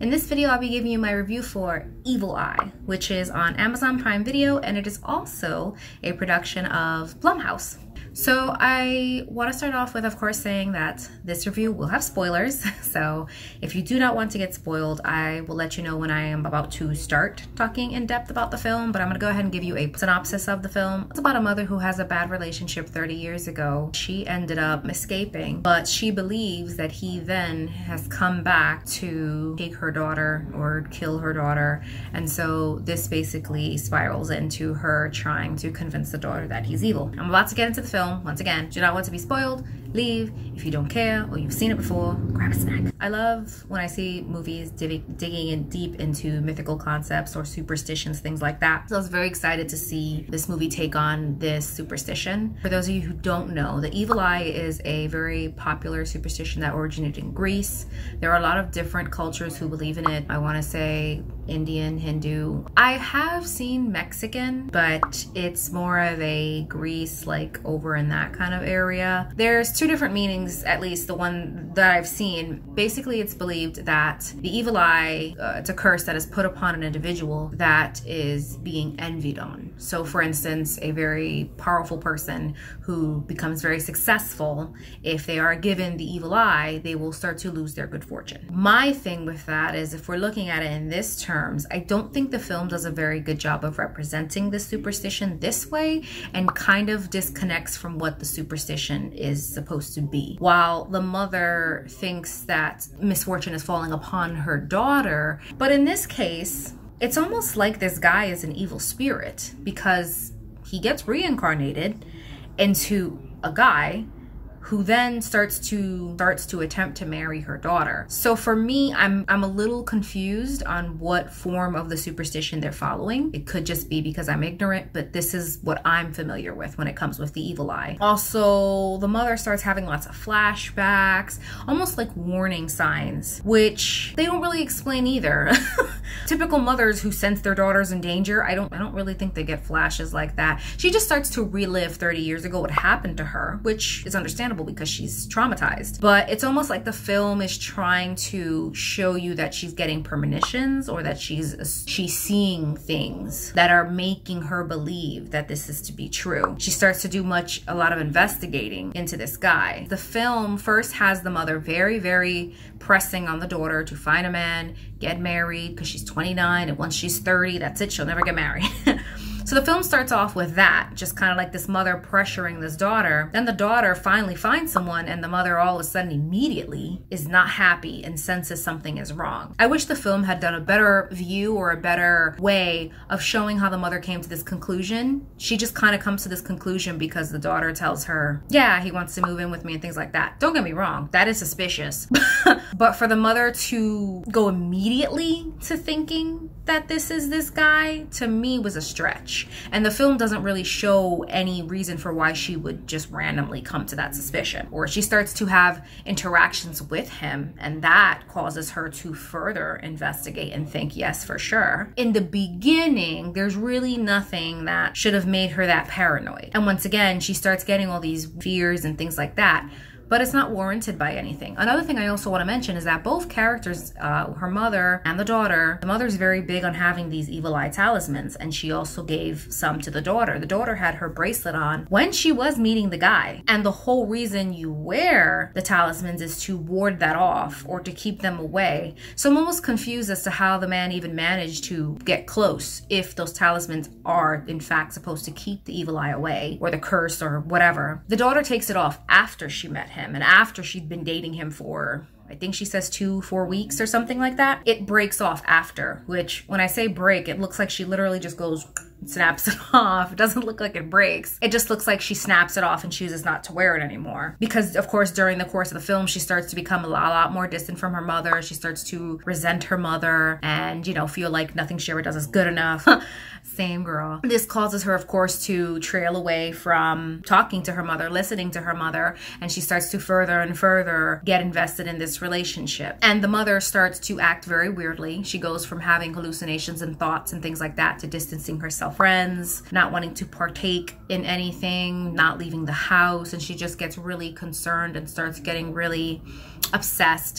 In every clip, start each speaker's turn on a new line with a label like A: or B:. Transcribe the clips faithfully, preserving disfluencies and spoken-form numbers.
A: In this video, I'll be giving you my review for Evil Eye, which is on Amazon Prime Video, and it is also a production of Blumhouse. So I want to start off with, of course, saying that this review will have spoilers. So if you do not want to get spoiled, I will let you know when I am about to start talking in depth about the film, but I'm going to go ahead and give you a synopsis of the film. It's about a mother who has a bad relationship thirty years ago. She ended up escaping, but she believes that he then has come back to take her daughter or kill her daughter. And so this basically spirals into her trying to convince the daughter that he's evil. I'm about to get into the film. Once again, do not want to be spoiled. Leave. If you don't care or you've seen it before, grab a snack. I love when I see movies dig digging in deep into mythical concepts or superstitions, things like that. So I was very excited to see this movie take on this superstition. For those of you who don't know, the evil eye is a very popular superstition that originated in Greece. There are a lot of different cultures who believe in it. I want to say Indian, Hindu. I have seen Mexican, but it's more of a Greece, like over in that kind of area. There's two different meanings, at least the one that I've seen. Basically, it's believed that the evil eye, uh, it's a curse that is put upon an individual that is being envied on. So for instance, a very powerful person who becomes very successful, if they are given the evil eye, they will start to lose their good fortune. My thing with that is, if we're looking at it in this terms, I don't think the film does a very good job of representing this superstition this way, and kind of disconnects from what the superstition is supposed to be. While the mother thinks that misfortune is falling upon her daughter, but in this case, it's almost like this guy is an evil spirit, because he gets reincarnated into a guy who then starts to starts to attempt to marry her daughter. So for me, I'm I'm a little confused on what form of the superstition they're following. It could just be because I'm ignorant, but this is what I'm familiar with when it comes with the evil eye. Also, the mother starts having lots of flashbacks, almost like warning signs, which they don't really explain either. Typical mothers who sense their daughters in danger, I don't I don't really think they get flashes like that. She just starts to relive thirty years ago what happened to her, which is understandable because she's traumatized. But it's almost like the film is trying to show you that she's getting premonitions, or that she's she's seeing things that are making her believe that this is to be true. She starts to do much a lot of investigating into this guy. The film first has the mother very very pressing on the daughter to find a man, get married, because she's twenty-nine, and once she's thirty, that's it, she'll never get married. So the film starts off with that, just kind of like this mother pressuring this daughter. Then the daughter finally finds someone, and the mother all of a sudden immediately is not happy and senses something is wrong. I wish the film had done a better view or a better way of showing how the mother came to this conclusion. She just kind of comes to this conclusion because the daughter tells her, yeah, he wants to move in with me and things like that. Don't get me wrong, that is suspicious. But for the mother to go immediately to thinking that this is this guy, to me was a stretch. And the film doesn't really show any reason for why she would just randomly come to that suspicion. Or she starts to have interactions with him, and that causes her to further investigate and think, yes, for sure. In the beginning, there's really nothing that should have made her that paranoid. And once again, she starts getting all these fears and things like that, but it's not warranted by anything. Another thing I also want to mention is that both characters, uh, her mother and the daughter, the mother's very big on having these evil eye talismans, and she also gave some to the daughter. The daughter had her bracelet on when she was meeting the guy, and the whole reason you wear the talismans is to ward that off or to keep them away. So I'm almost confused as to how the man even managed to get close if those talismans are in fact supposed to keep the evil eye away, or the curse or whatever. The daughter takes it off after she met him, and after she'd been dating him for, I think she says two, four weeks or something like that. It breaks off after, which when I say break, it looks like she literally just goes, snaps it off. It doesn't look like it breaks. It just looks like she snaps it off and chooses not to wear it anymore. Because of course, during the course of the film, she starts to become a lot, a lot more distant from her mother. She starts to resent her mother and, you know, feel like nothing she ever does is good enough. Same girl. This causes her, of course, to trail away from talking to her mother, listening to her mother, and she starts to further and further get invested in this relationship. And the mother starts to act very weirdly. She goes from having hallucinations and thoughts and things like that to distancing herself from friends, not wanting to partake in anything, not leaving the house, and she just gets really concerned and starts getting really obsessed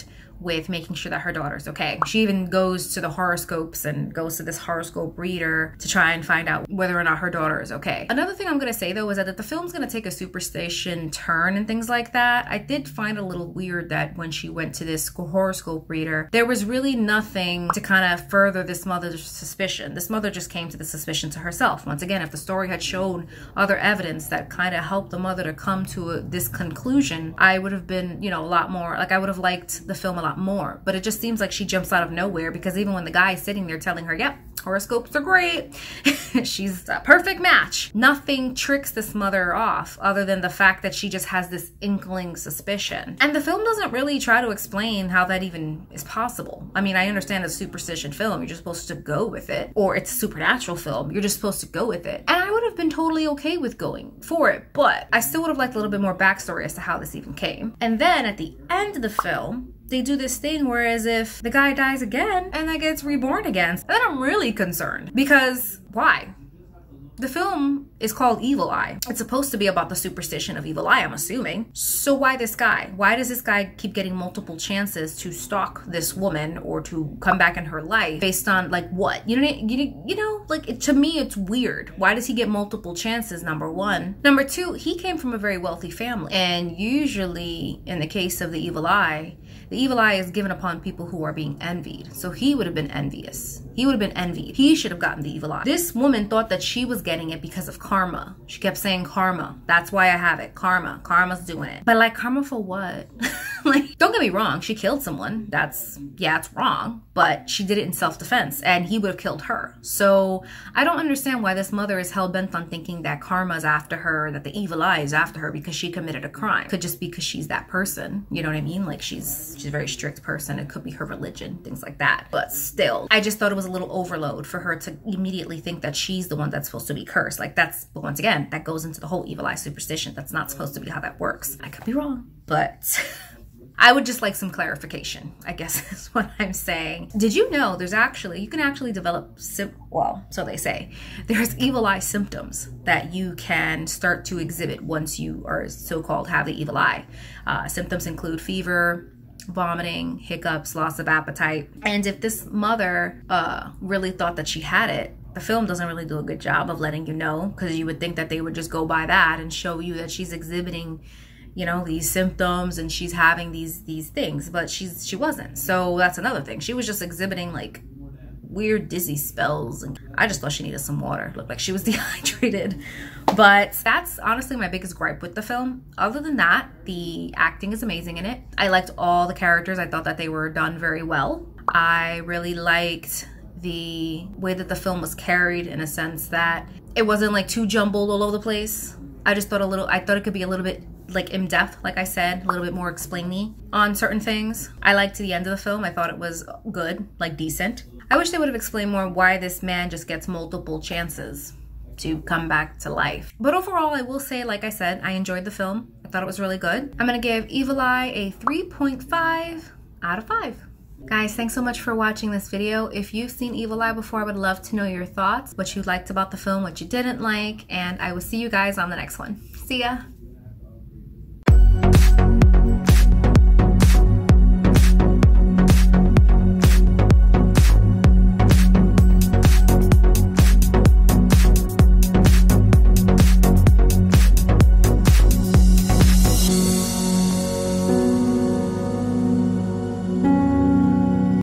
A: with making sure that her daughter's okay. She even goes to the horoscopes and goes to this horoscope reader to try and find out whether or not her daughter is okay. Another thing I'm gonna say though is that if the film's gonna take a superstition turn and things like that, I did find it a little weird that when she went to this horoscope reader, there was really nothing to kind of further this mother's suspicion. This mother just came to the suspicion to herself. Once again, if the story had shown other evidence that kind of helped the mother to come to a, this conclusion, I would have been, you know, a lot more, like I would have liked the film a lot more. But it just seems like she jumps out of nowhere, because even when the guy is sitting there telling her, yep, horoscopes are great, she's a perfect match, nothing tricks this mother off other than the fact that she just has this inkling suspicion. And the film doesn't really try to explain how that even is possible. I mean, I understand it's a superstition film, you're just supposed to go with it, or it's a supernatural film, you're just supposed to go with it. And I would have been totally okay with going for it, but I still would have liked a little bit more backstory as to how this even came. And then at the end of the film, they do this thing where as if the guy dies again and then gets reborn again. And then I'm really concerned, because why? The film is called Evil Eye. It's supposed to be about the superstition of Evil Eye, I'm assuming. So why this guy? Why does this guy keep getting multiple chances to stalk this woman or to come back in her life based on like what? You know, you, you know, like it, to me, it's weird. Why does he get multiple chances, number one? Number two, he came from a very wealthy family. And usually in the case of the Evil Eye, the evil eye is given upon people who are being envied. So he would have been envious. He would have been envied. He should have gotten the evil eye. This woman thought that she was getting it because of karma. She kept saying karma. That's why I have it. Karma. Karma's doing it. But like, karma for what? Like, don't get me wrong. She killed someone. That's, yeah, it's wrong. But she did it in self-defense, and he would have killed her. So I don't understand why this mother is hell-bent on thinking that karma's after her, that the evil eye is after her because she committed a crime. Could just be because she's that person. You know what I mean? Like, she's she's a very strict person. It could be her religion, things like that. But still, I just thought it was a little overload for her to immediately think that she's the one that's supposed to be cursed. Like, that's, but once again, that goes into the whole evil eye superstition. That's not supposed to be how that works. I could be wrong, but I would just like some clarification, I guess is what I'm saying. Did you know there's actually, you can actually develop, sim well, so they say, there's evil eye symptoms that you can start to exhibit once you are so-called have the evil eye. Uh, symptoms include fever, vomiting, hiccups, loss of appetite. And if this mother uh, really thought that she had it, the film doesn't really do a good job of letting you know, because you would think that they would just go by that and show you that she's exhibiting, you know, these symptoms and she's having these these things, but she's she wasn't. So that's another thing. She was just exhibiting like weird dizzy spells, and I just thought she needed some water. It looked like she was dehydrated. But that's honestly my biggest gripe with the film. Other than that, the acting is amazing in it. I liked all the characters. I thought that they were done very well. I really liked the way that the film was carried, in a sense that it wasn't like too jumbled all over the place. I just thought a little, I thought it could be a little bit like in depth, like I said, a little bit more explainy on certain things. I liked the end of the film. I thought it was good, like decent. I wish they would have explained more why this man just gets multiple chances to come back to life. But overall, I will say, like I said, I enjoyed the film. I thought it was really good. I'm gonna give Evil Eye a three point five out of five. Guys, thanks so much for watching this video. If you've seen Evil Eye before, I would love to know your thoughts, what you liked about the film, what you didn't like, and I will see you guys on the next one. See ya!